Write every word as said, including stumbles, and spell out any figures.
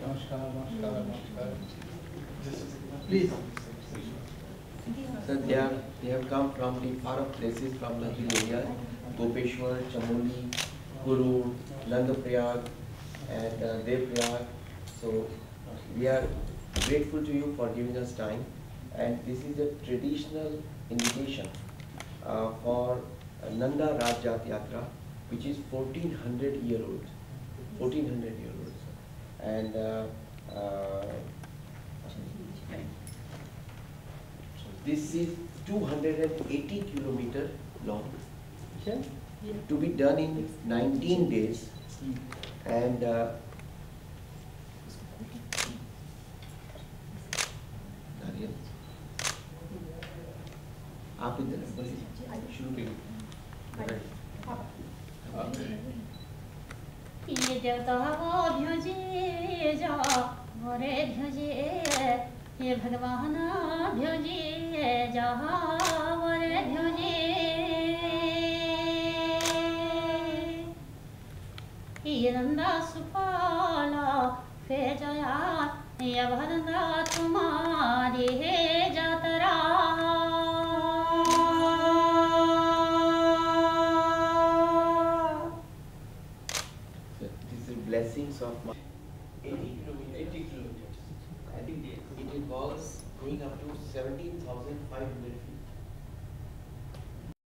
Namaskar, namaskar, namaskar. Please. So they have, they have come from the far off places from the hill areas, Gopeshwar, Chamoli, Guru, Nandaprayag and uh, Devprayag. So we are grateful to you for giving us time, and this is a traditional invitation uh, for uh, Nanda Rajat Yatra, which is fourteen hundred year old, fourteen hundred year old. And uh, uh, this is two hundred eighty kilometer long, okay? To be done in nineteen days, and uh, Daniel, आप इधर बोलिए, शुरू करिए। ये देवता भ्योजे जा मोरे भ्योजे ये भगवान भ्योजे जा मोरे भ्योजे ये नंदा सुपाला फे जया ये भरंदा तुम्हारी है जातरा Blessings of my eighty kilometers. I think it involves going up to seventeen thousand five hundred feet.